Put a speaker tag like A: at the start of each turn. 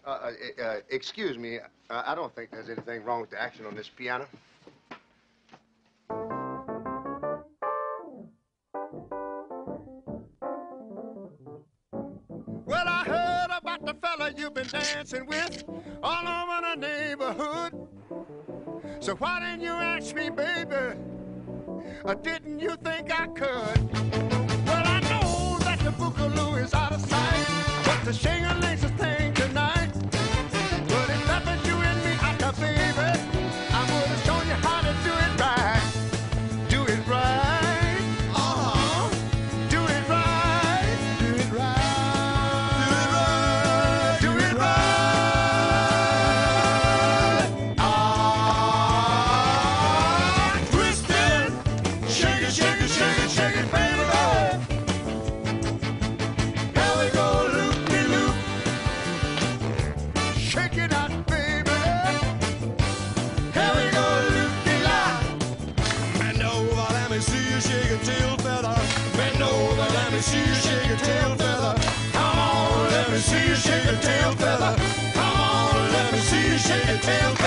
A: Excuse me. I don't think there's anything wrong with the action on this piano. Well, I heard about the fella you've been dancing with all over the neighborhood. So why didn't you ask me, baby? Or didn't you think I could? Well, I know that the boogaloo is out of sight, but the shing-a-ling's a thing tonight. But if that was you and me out there, baby, I would have shown you how to do it right. Do it right. Uh-huh. Do it right. Do it right. Do it right. Do it right. Ah, twist it. Shake it, shake it, shake it, shake it, baby. Here we go, loop-de-loop. Shake it out, baby. Here we go, loop-de-lop. Bend over, let me see you shake your tail feather. Bend over, let me see you shake your tail feather. Come on, let me see you shake your tail feather. Come on, let me see you shake your tail feather.